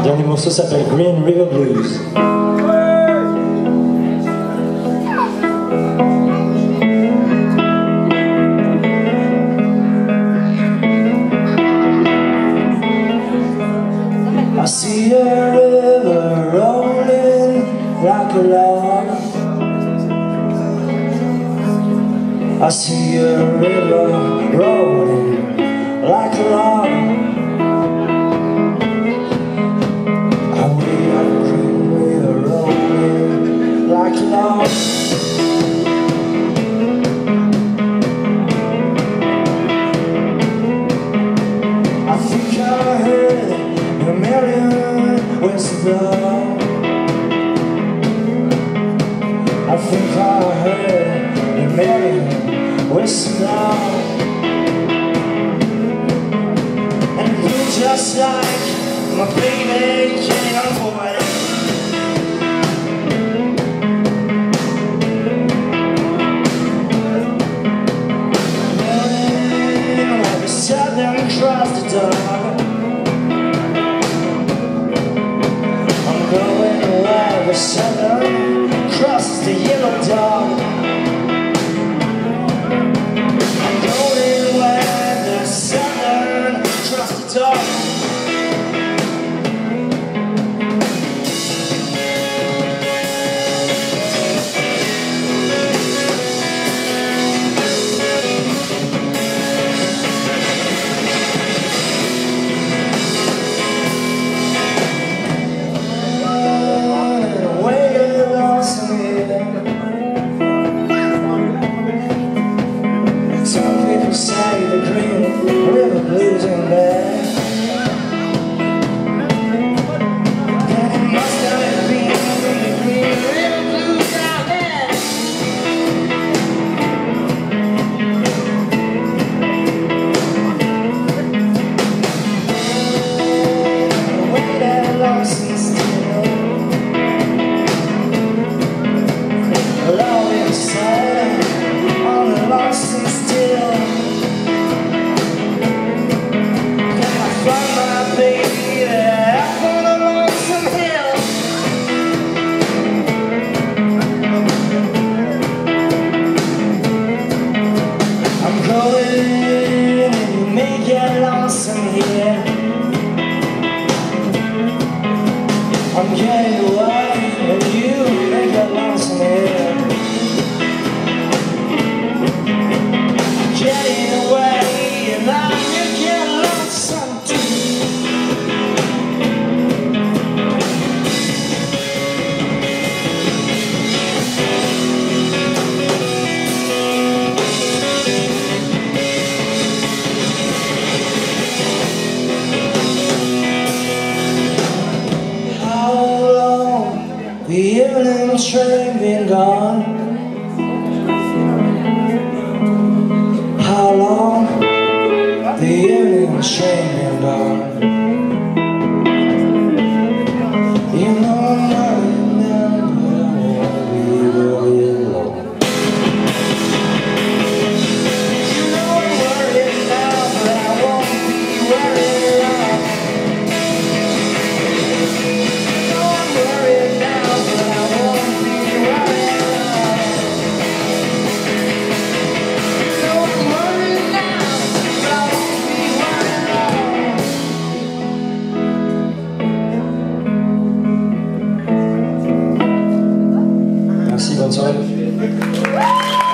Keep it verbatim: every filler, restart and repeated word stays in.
Le dernier morceau s'appelle Green River Blues. I see a river rolling like a log. I see a river rolling like a log. I see a green river rolling like a log. I think I heard a million whistles blow. I think I heard a million whistles blow. And it feels just like my baby can't avoid it. Morning where the Southern Cross the dog. I'm going where the Southern crosses the yellow dog. I'm going where the Southern crosses the dog. Some people say the Green River Blues ain't bad. Then it must have been the Green River Blues out there. Way that lost and still, love inside on the lost and still. Can I find my baby up on a lonesome hill? I'm going and you may get lonesome here. I'm getting away and you may get lonesome here. Getting away and now you get lonesome too. How long the evening train been gone? How long the evening train been gone? You know I'm worried now, but I won't be worried long. You know I'm worried now, but I won't be worried long. You know I'm worried now, but I won't be worried long. You know I'm worried now, but I won't be worried long. Merci, bonne soirée.